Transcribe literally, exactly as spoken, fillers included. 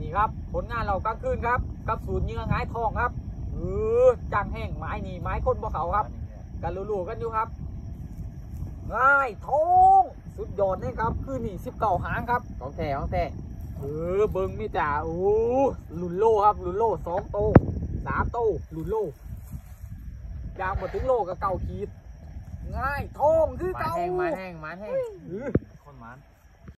นี่ครับผลงานเรากลางคืนครับกับศูนย์เนื้อง่ายทองครับเออจังแห้งไม้นี่ไม้คนบ่เขาครับกันรู้ๆกันอยู่ครับง่ายทองสุดยอดนี่ครับคือนี่สิบเก้าหางครับของแท้ของแท้เออเบิ้งนี่จ้าโอ้ลุนโลครับลุนโลสองโตสามโตลุนโลยางหมดถึงโลกับเก่าขีดง่ายทองคือเก่ามาแห้งมาแห้งมาแห้งเออคนมัน